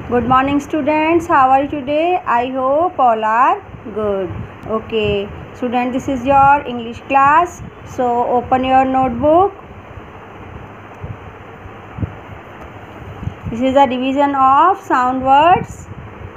Good morning students, how are you today? I hope all are good. Okay, student, this is your English class. So open your notebook. This is the division of sound words.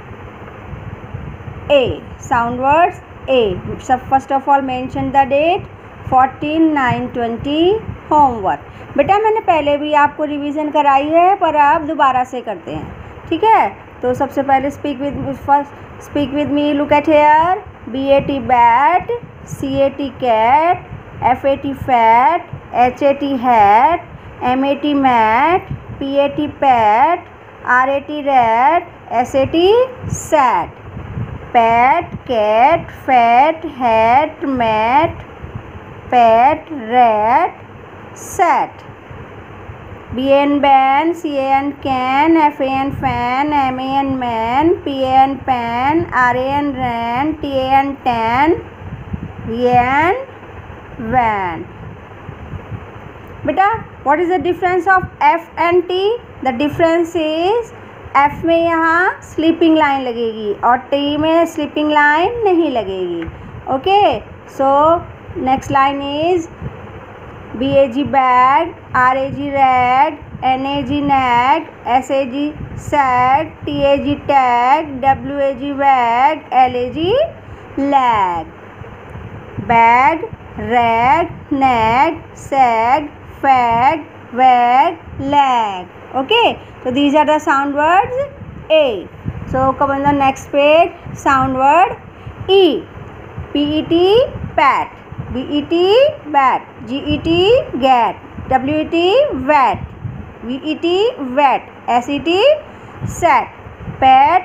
A. Sound words A. So first of all mention the date 14/9/20 homework. बेटा मैंने पहले भी आपको revision कराई है पर आप दोबारा से करते हैं, ठीक है. तो सबसे पहले speak with me. Look at here. BAT bat, CAT cat, FAT fat, HAT hat, MAT mat, PAT pat, RAT rat, SAT sat. Pat, cat, fat, hat, mat, pat, rat, sat. BAN ban, CAN can, FAN fan, MAN man, PAN pan, RAN ran, TAN tan, VAN van. बेटा what is the difference of F and T? The difference is F में यहाँ sleeping line लगेगी और T में sleeping line नहीं लगेगी. Okay, so next line is BAG bag, RAG rag, NAG nag, SAG sag, TAG tag, WAG wag, LAG lag. Bag, rag, nag, sag, fag, wag, lag. Okay, so these are the sound words A. So come on the next page. Sound word E. PET pat, BET bat, GET get, WET wet, VET wet, SET set. Pat,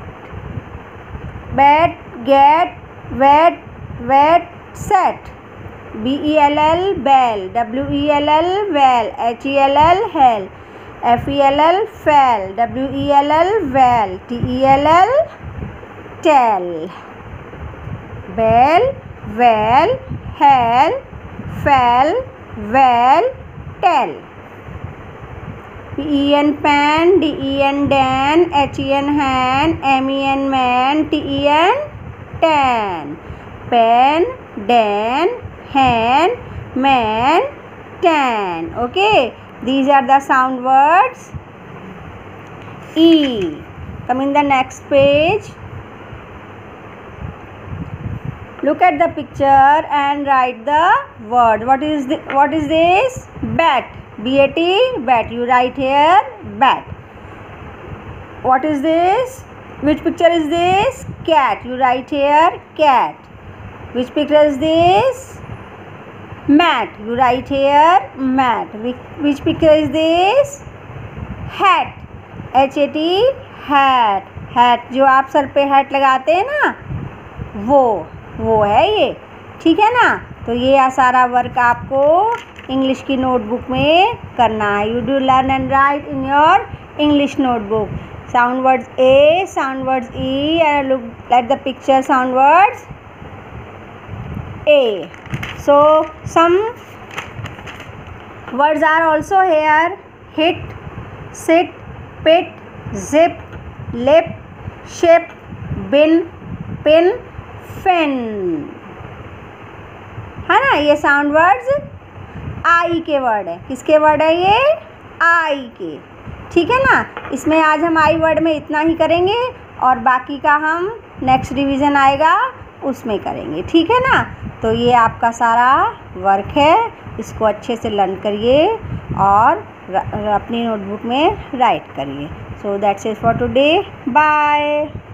bat, get, wet, wet, set. BELL bell, WELL well, HELL hell, FELL fell, WELL well, TELL tell. Bell, well, hell, fell, well, tell. PEN pan, DEN dan, HEN hand, MEN man, TEN tan. Pen, dan, hand, man, tan. Okay, these are the sound words E. Come in the next page. Look at the picture and write the word. What is this? Bat. BAT bat. You write here bat. What is this? Which picture is this? Cat. You write here cat. Which picture is this? Mat. You write here mat. Which picture is this? Hat. HAT hat. Hat जो आप sir पे hat लगाते हैं ना, वो है ये, ठीक है ना. तो ये सारा वर्क आपको इंग्लिश की नोटबुक में करना है. You do learn and write in your English notebook. Sound words A, sound words E, and look at the picture sound words A. So some words are also here: hit, sit, pit, zip, lip, ship, bin, pin, fin. है ना. ये sound words I के word है. किसके word है ये? आई के. ठीक है ना. इसमें आज हम आई वर्ड में इतना ही करेंगे और बाकी का हम नेक्स्ट रिवीजन आएगा उसमें करेंगे, ठीक है ना. तो ये आपका सारा वर्क है, इसको अच्छे से लर्न करिए और अपनी नोटबुक में राइट करिए. So that's it for today. Bye.